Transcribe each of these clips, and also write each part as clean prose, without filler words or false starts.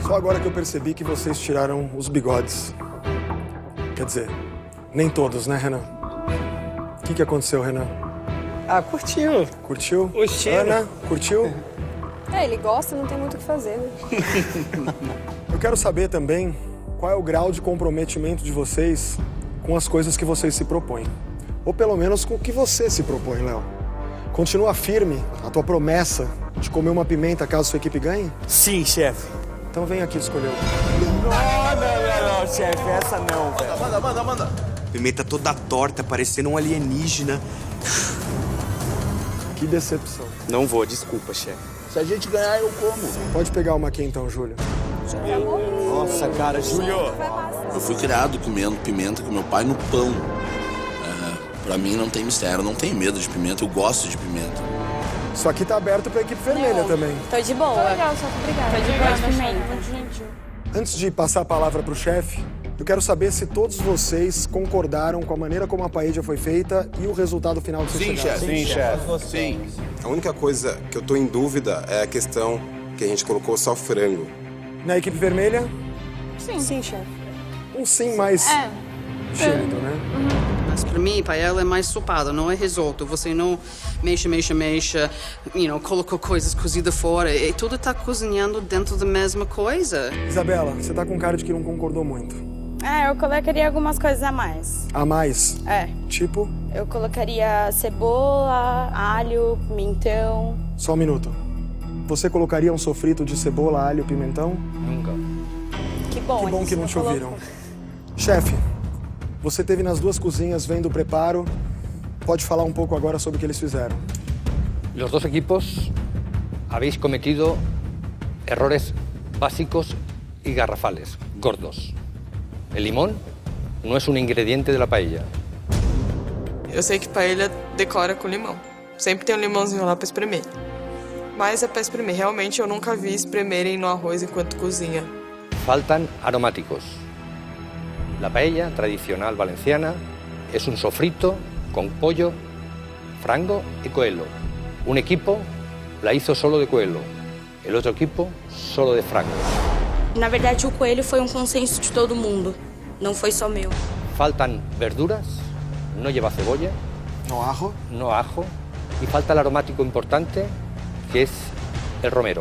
Só agora que eu percebi que vocês tiraram os bigodes. Quer dizer, nem todos, né, Renan? O que aconteceu, Renan? Ah, curtiu. Curtiu? O cheiro. Ana, curtiu? É, ele gosta, não tem muito o que fazer, né? Eu quero saber também qual é o grau de comprometimento de vocês com as coisas que vocês se propõem. Ou pelo menos com o que você se propõe, Léo. Continua firme a tua promessa de comer uma pimenta caso sua equipe ganhe? Sim, chefe. Então vem aqui escolher. Não, chefe, essa não, velho. Manda. Pimenta toda torta, parecendo um alienígena. Que decepção. Não vou, desculpa, chefe. Se a gente ganhar, eu como. Pode pegar uma aqui então, Júlio. Nossa, cara, Júlio. Eu fui criado comendo pimenta com meu pai no pão. Pra mim não tem mistério, eu não tenho medo de pimenta, eu gosto de pimenta. Isso aqui tá aberto pra equipe vermelha também. Tô de boa. Tô legal, só que obrigada. Tô de boa de pimenta. Antes de passar a palavra pro chefe, eu quero saber se todos vocês concordaram com a maneira como a paella foi feita e o resultado final que vocês chegaram. Sim, chefe. Sim. A única coisa que eu tô em dúvida é a questão que a gente colocou só frango. Na equipe vermelha, Sim, chefe. um sim mais tímido, né? Mas para mim, paella é mais sopada, não é risoto. Você não mexe, colocou coisas cozidas fora. E tudo está cozinhando dentro da mesma coisa. Isabela, você tá com cara de que não concordou muito. É, eu colocaria algumas coisas a mais. A mais? É. Tipo? Eu colocaria cebola, alho, pimentão. Só um minuto. Você colocaria um sofrito de cebola, alho, pimentão? Nunca. Que bom. Que bom que não te colocou. ouviram. Chefe, você esteve nas duas cozinhas vendo o preparo. Pode falar um pouco agora sobre o que eles fizeram. Los dos equipos habéis cometido errores básicos y garrafales, gordos. El limón no es un ingrediente de la paella. Eu sei que paella decora com limão. Sempre tem um limãozinho lá pra espremer. Mas é pra espremer. Realmente eu nunca vi espremerem no arroz enquanto cozinha. Faltan aromáticos. La paella tradicional valenciana es un sofrito con pollo, frango y coelho. Un equipo la hizo solo de coelho, el otro equipo solo de frango. Na verdade, o coelho foi um consenso de todo mundo, não foi só meu. Faltan verduras, no lleva cebolla, No ajo. no ajo, y falta el aromático importante, que es el romero.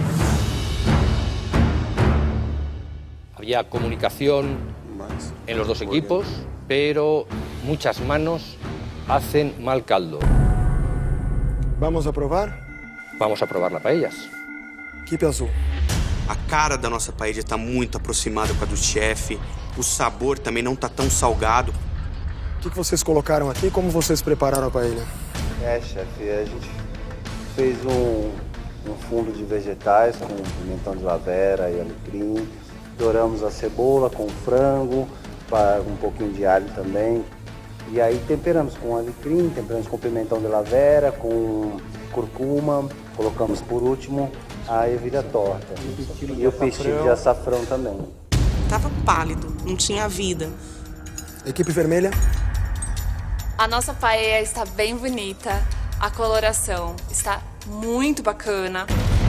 Había comunicación en los dos equipos, pero muchas manos hacen mal caldo. Vamos a provar? Vamos a probar las paellas. Equipe azul. A cara da nossa paella tá muito aproximada com a do chefe. O sabor também não tá tão salgado. O que vocês colocaram aqui? Como vocês prepararam a paella? Chefe, a gente fez um fundo de vegetais com pimentão de lavera e alecrim. Douramos a cebola com frango, um pouquinho de alho também. E aí temperamos com alecrim, temperamos com pimentão de lavera, com curcuma. Colocamos por último a ervilha torta. E o pistilho de açafrão também. Tava pálido, não tinha vida. Equipe vermelha. A nossa paella está bem bonita. A coloração está muito bacana.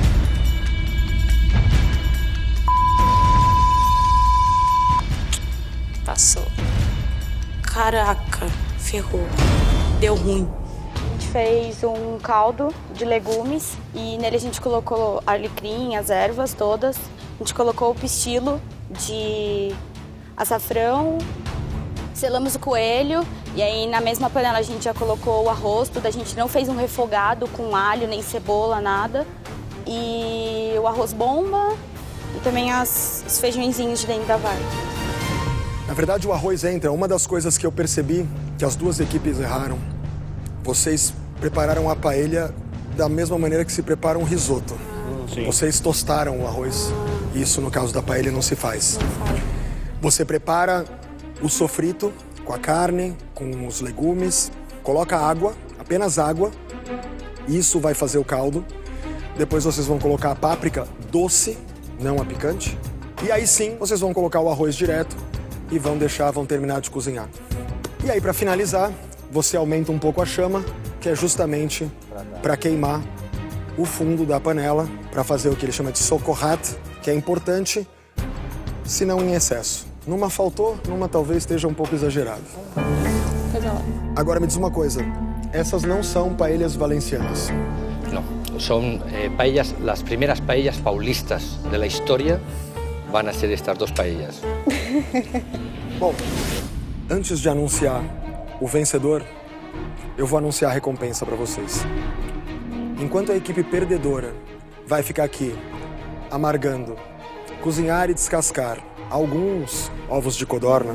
Passou. Caraca, ferrou. Deu ruim. A gente fez um caldo de legumes e nele a gente colocou alecrim, as ervas todas. A gente colocou o pistilo de açafrão, selamos o coelho e aí na mesma panela a gente já colocou o arroz, tudo. A gente não fez um refogado com alho, nem cebola, nada. E o arroz bomba e também os feijõezinhos de dentro da vaga. Na verdade, o arroz entra. Uma das coisas que eu percebi que as duas equipes erraram. Vocês prepararam a paella da mesma maneira que se prepara um risoto. Sim. Vocês tostaram o arroz. Isso, no caso da paella, não se faz. Você prepara o sofrito com a carne, com os legumes, coloca água, apenas água. Isso vai fazer o caldo. Depois vocês vão colocar a páprica doce, não a picante. E aí sim, vocês vão colocar o arroz direto e vão terminar de cozinhar. E aí, para finalizar, você aumenta um pouco a chama, que é justamente para queimar o fundo da panela para fazer o que ele chama de socorrat, que é importante, se não em excesso. Numa faltou, numa talvez esteja um pouco exagerado. Agora me diz uma coisa, essas não são paellas valencianas. No, son paellas, las primeras paellas paulistas de la historia van a ser estas dos paellas. Bom, antes de anunciar o vencedor, eu vou anunciar a recompensa para vocês. Enquanto a equipe perdedora vai ficar aqui amargando, cozinhar e descascar alguns ovos de codorna,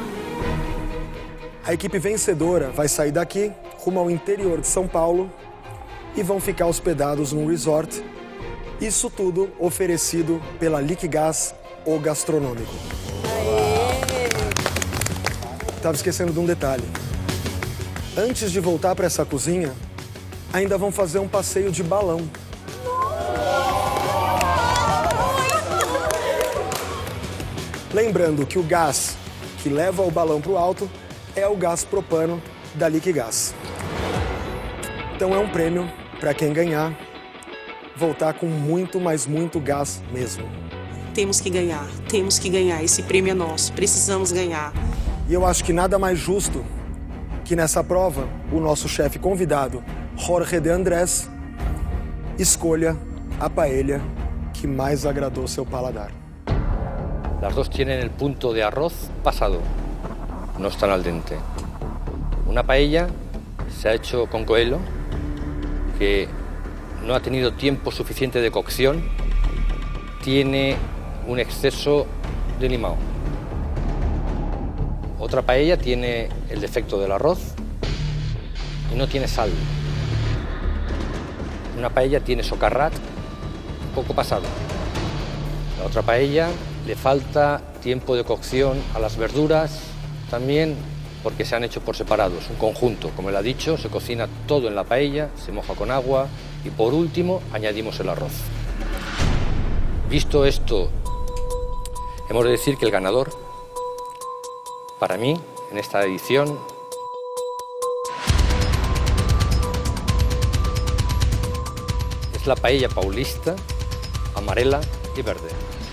a equipe vencedora vai sair daqui rumo ao interior de São Paulo e vão ficar hospedados num resort. Isso tudo oferecido pela Liquigás, o gastronômico. Tava esquecendo de um detalhe. Antes de voltar para essa cozinha, ainda vão fazer um passeio de balão. Lembrando que o gás que leva o balão para o alto é o gás propano da Liquigás. Então é um prêmio para quem ganhar, voltar com muito, mas muito gás mesmo. Temos que ganhar, esse prêmio é nosso, precisamos ganhar. E eu acho que nada mais justo que nessa prova o nosso chefe convidado, Jorge de Andrés, escolha a paella que mais agradou seu paladar. Las dos tienen el punto de arroz pasado, no están al dente. Una paella se ha hecho con coelho, que no ha tenido tiempo suficiente de cocción, tiene un exceso de limão. Otra paella tiene el defecto del arroz y no tiene sal. Una paella tiene socarrat un poco pasado. La otra paella le falta tiempo de cocción a las verduras, también porque se han hecho por separados, un conjunto. Como él ha dicho, se cocina todo en la paella, se moja con agua y por último añadimos el arroz. Visto esto, hemos de decir que el ganador, para mí, en esta edición, es la paella paulista, amarela y verde.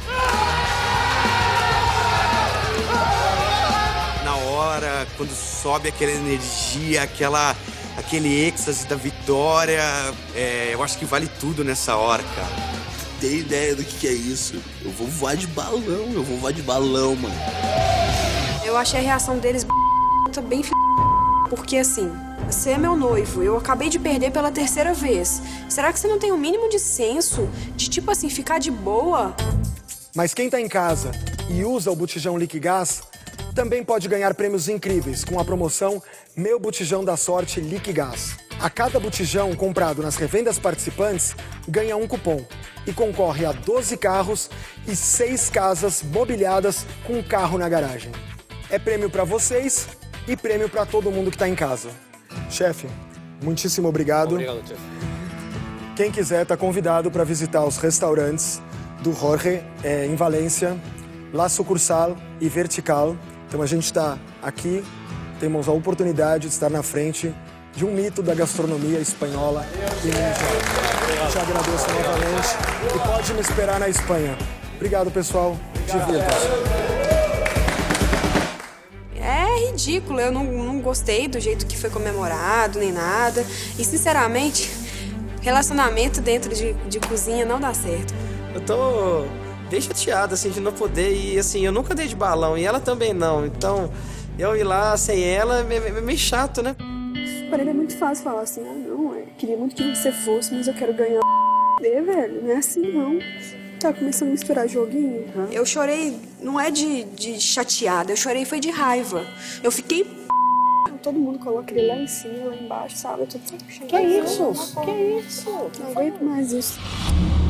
Na hora, quando sobe aquela energia, aquele êxtase da vitória, eu acho que vale tudo nessa hora, cara. Tem ideia do que é isso? Eu vou voar de balão, mano. Eu achei a reação deles bem porque assim, você é meu noivo, eu acabei de perder pela terceira vez. Será que você não tem o mínimo de senso de, tipo assim, ficar de boa? Mas quem tá em casa e usa o botijão Liquigás também pode ganhar prêmios incríveis com a promoção Meu Botijão da Sorte Liquigás. A cada botijão comprado nas revendas participantes ganha um cupom e concorre a 12 carros e 6 casas mobiliadas com um carro na garagem. É prêmio para vocês e prêmio para todo mundo que está em casa. Chefe, muitíssimo obrigado. Obrigado, chefe. Quem quiser está convidado para visitar os restaurantes do Jorge em Valência, La Sucursal e Vertical. Então a gente está aqui, temos a oportunidade de estar na frente de um mito da gastronomia espanhola e mundial. Te agradeço novamente e pode me esperar na Espanha. Obrigado, pessoal. Divirtam-se. É ridículo, eu não gostei do jeito que foi comemorado, nem nada. E, sinceramente, relacionamento dentro de cozinha não dá certo. Eu tô bem chateado, assim, de não poder ir, assim, eu nunca dei de balão e ela também não. Então, eu ir lá sem ela é meio chato, né? Para ele é muito fácil falar assim, não, eu queria muito que você fosse, mas eu quero ganhar velho, não é assim não. Tá começando a misturar joguinho. Eu chorei, não é de chateada, eu chorei foi de raiva. Eu fiquei todo mundo coloca ele lá em cima, lá embaixo, sabe? Eu tô cheio. Que isso? Que isso? Não aguento mais isso.